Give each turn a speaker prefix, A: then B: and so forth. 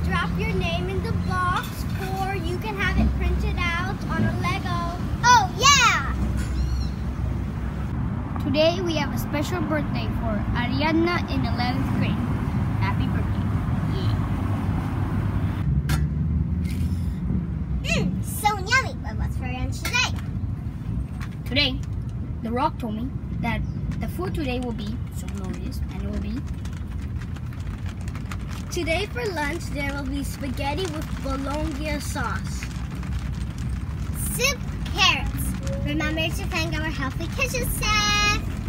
A: drop your name in the box, or you can have it printed out on a Lego. Oh, yeah!
B: Today we have a special birthday for Ariadna in 11th grade. Happy birthday.
A: Yeah. So yummy. But what's for lunch today?
B: Today, The Rock told me that the food today will be, so know it is, and it will be.
A: Today for lunch there will be spaghetti with bologna sauce. Soup, carrots. Remember to thank our Healthy Kitchen staff.